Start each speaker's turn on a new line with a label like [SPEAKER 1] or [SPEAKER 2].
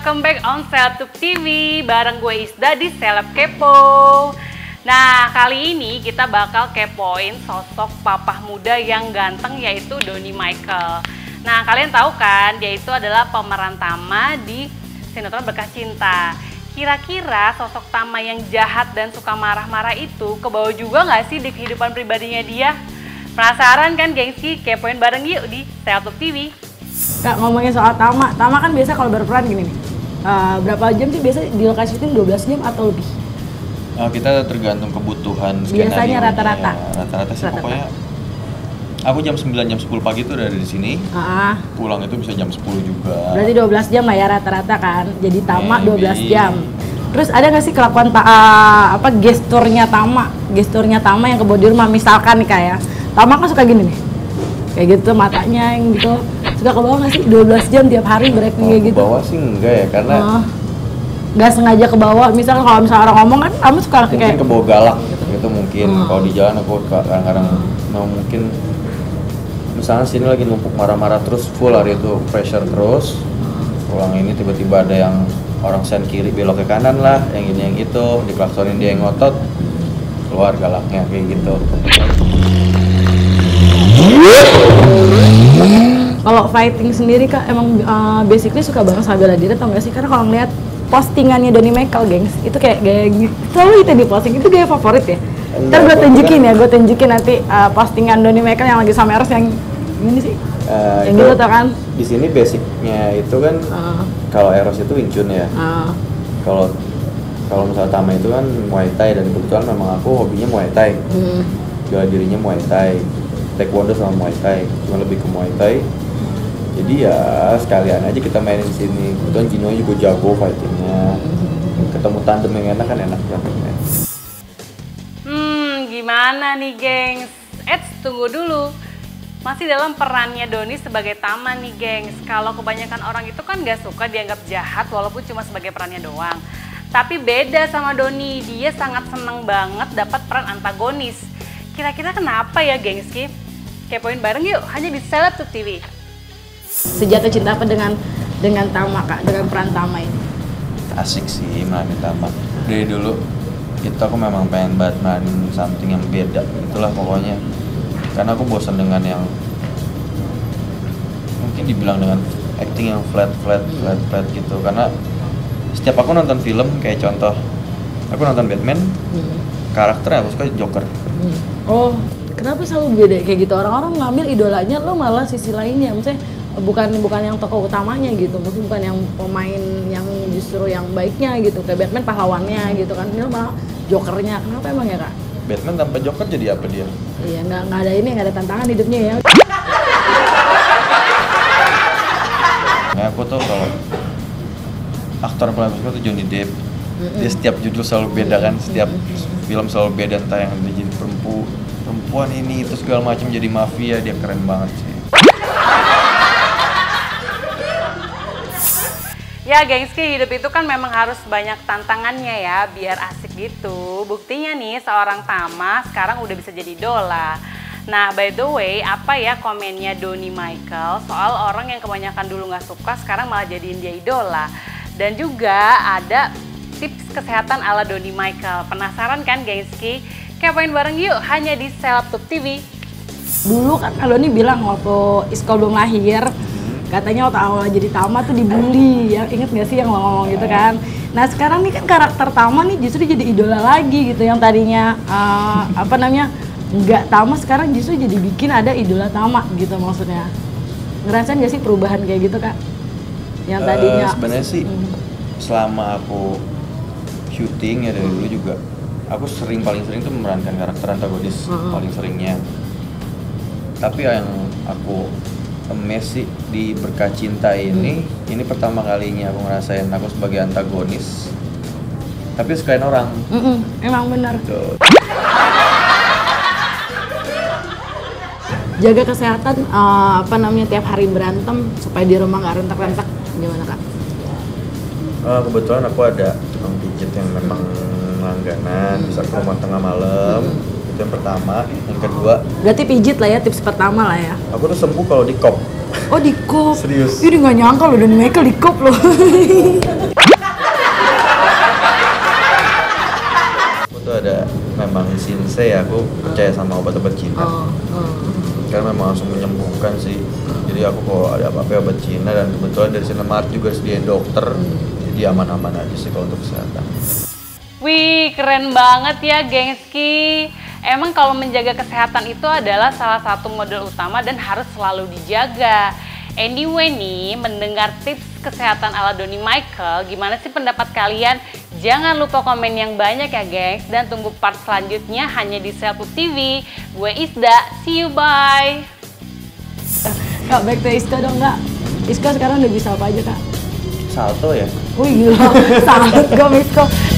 [SPEAKER 1] welcome back on Seleb TV bareng gue Isda di Seleb Kepo. Nah, kali ini kita bakal kepoin sosok papah muda yang ganteng yaitu Donny Michael. Nah, kalian tahu kan dia itu adalah pemeran Tama di sinetron Berkah Cinta. Kira-kira sosok Tama yang jahat dan suka marah-marah itu kebawa juga nggak sih di kehidupan pribadinya dia? Penasaran kan gengsi? Kepoin bareng yuk di Seleb TV.
[SPEAKER 2] Kak, ngomongin soal Tama kan biasa kalau berperan gini nih, berapa jam sih biasa di lokasi syuting, 12 jam atau lebih?
[SPEAKER 3] Kita tergantung kebutuhan skenario.
[SPEAKER 2] Biasanya rata-rata?
[SPEAKER 3] Ya, rata-rata sih pokoknya aku jam 9, jam 10 pagi itu udah ada di sini. Pulang itu bisa jam 10 juga.
[SPEAKER 2] Berarti 12 jam lah ya rata-rata kan, jadi Tama 12
[SPEAKER 3] Maybe.
[SPEAKER 2] jam. Terus ada nggak sih kelakuan gesturnya Tama yang kebawa di rumah, misalkan nih kayak Tama kan suka gini nih, kayak gitu matanya yang gitu, suka kebawa nggak sih 12 jam tiap hari berakting kayak gitu?
[SPEAKER 3] Kebawa sih enggak ya, karena
[SPEAKER 2] nggak sengaja kebawa. Misalkan kalau misalnya orang ngomong kan kamu suka
[SPEAKER 3] mungkin
[SPEAKER 2] kayak
[SPEAKER 3] kebawa galak gitu mungkin. Kalau di jalan aku kadang-kadang mungkin misalnya sini lagi numpuk marah-marah terus full hari itu pressure terus. Pulang ini tiba-tiba ada yang orang sen kiri belok ke kanan lah, yang ini yang itu, diklaksonin dia yang ngotot, keluar galaknya kayak gitu.
[SPEAKER 2] Kalau fighting sendiri Kak, emang basically suka banget sama bela diri atau enggak sih? Karena kalau ngeliat postingannya Donny Michael, gengs, itu kayak selalu itu di posting, itu gaya favorit ya? Ntar gue tunjukin nanti postingan Donny Michael yang lagi sama Eros yang ini sih, yang gitu tau kan?
[SPEAKER 3] Di sini basicnya itu kan, kalau Eros itu Wing Chun ya. Kalau misalnya Tama itu kan Muay Thai, dan kebetulan memang aku hobinya Muay Thai. Bela dirinya Muay Thai, Taekwondo sama Muay Thai, cuma lebih ke Muay Thai. Jadi ya sekalian aja kita mainin di sini. Kebetulan Gino juga jago fightingnya. Ketemu tandem yang enak kan enak banget.
[SPEAKER 1] Gimana nih gengs? Tunggu dulu. Masih dalam perannya Donny sebagai Tama nih gengs. Kalau kebanyakan orang itu kan gak suka dianggap jahat walaupun cuma sebagai perannya doang. Tapi beda sama Donny, dia sangat seneng banget dapat peran antagonis. Kira-kira kenapa ya gengski? Kepoin bareng yuk hanya di Seleb TV.
[SPEAKER 2] Sejatuh cinta apa dengan Tama Kak, dengan peran Tama ini?
[SPEAKER 3] Asik sih meranin Tama. Dari dulu itu aku memang pengen banget meranin something yang beda, itulah pokoknya. Karena aku bosan dengan yang mungkin dibilang dengan acting yang flat gitu. Karena setiap aku nonton film, kayak contoh aku nonton Batman, karakternya aku suka Joker.
[SPEAKER 2] Oh, kenapa selalu beda kayak gitu? Orang-orang ngambil idolanya, lo malah sisi lainnya, maksudnya bukan yang tokoh utamanya gitu, maksudnya bukan yang pemain yang justru yang baiknya gitu, kayak Batman pahlawannya gitu kan, ini malah Jokernya. Kenapa emang ya Kak?
[SPEAKER 3] Batman tanpa Joker jadi apa dia?
[SPEAKER 2] Iya, nggak ada ini, nggak ada tantangan hidupnya ya.
[SPEAKER 3] Nah, aku tuh kalau aktor paling suka tuh Johnny Depp. Dia setiap judul selalu beda kan, setiap film selalu beda, entah yang dia jadi perempuan ini itu segala macam, jadi mafia, dia keren banget sih.
[SPEAKER 1] Ya gengski, hidup itu kan memang harus banyak tantangannya ya, biar asik gitu. Buktinya nih seorang Tama sekarang udah bisa jadi idola. Nah by the way, apa ya komennya Donny Michael soal orang yang kebanyakan dulu gak suka sekarang malah jadiin dia idola. Dan juga ada tips kesehatan ala Donny Michael. Penasaran kan gengski? Kepoin bareng yuk hanya di Seleb TV.
[SPEAKER 2] Dulu kan Donny bilang waktu Isko belum lahir, katanya waktu awal jadi Tama tuh dibully, ya inget gak sih yang lo ngomong gitu kan? Nah sekarang nih kan karakter Tama nih justru jadi idola lagi gitu, yang tadinya nggak Tama sekarang justru jadi bikin ada idola Tama gitu maksudnya. Ngerasain gak sih perubahan kayak gitu Kak? Yang tadinya
[SPEAKER 3] sebenarnya sih selama aku syuting ya dari dulu juga aku paling sering tuh memerankan karakter antagonis paling seringnya. Tapi yang aku amazed sih di Berkah Cinta ini pertama kalinya aku ngerasain aku sebagai antagonis tapi sekalian orang.
[SPEAKER 2] Emang benar.
[SPEAKER 3] Tuh.
[SPEAKER 2] Jaga kesehatan tiap hari berantem supaya di rumah nggak rentak-rentak, gimana Kak?
[SPEAKER 3] Kebetulan aku ada tukang pijit yang memang langganan, bisa ke rumah tengah malam, itu Itu yang pertama. Yang kedua,
[SPEAKER 2] Berarti pijit lah ya, tips pertama lah ya.
[SPEAKER 3] aku tuh sembuh kalau di kop.
[SPEAKER 2] Oh di kop?
[SPEAKER 3] Serius.
[SPEAKER 2] Ini nggak nyangka loh, Donny Michael di kop loh.
[SPEAKER 3] Aku tuh ada memang sinse ya, aku percaya sama obat-obat Cina. Karena memang langsung menyembuhkan sih. Jadi aku kalau ada apa-apa obat Cina, dan kebetulan dari Cinemark juga sediain dokter. Jadi aman-aman aja sih kalau untuk kesehatan.
[SPEAKER 1] Wih, keren banget ya gengski. Emang kalau menjaga kesehatan itu adalah salah satu modal utama dan harus selalu dijaga. Anyway nih, mendengar tips kesehatan ala Donny Michael, gimana sih pendapat kalian? Jangan lupa komen yang banyak ya gengs, dan tunggu part selanjutnya hanya di Selfie TV. Gue Isda, see you, bye!
[SPEAKER 2] Kak, back to Iska dong Kak. Iska sekarang udah bisa apa aja Kak?
[SPEAKER 3] Salto ya?
[SPEAKER 2] Wih gila, sangat gak Misko.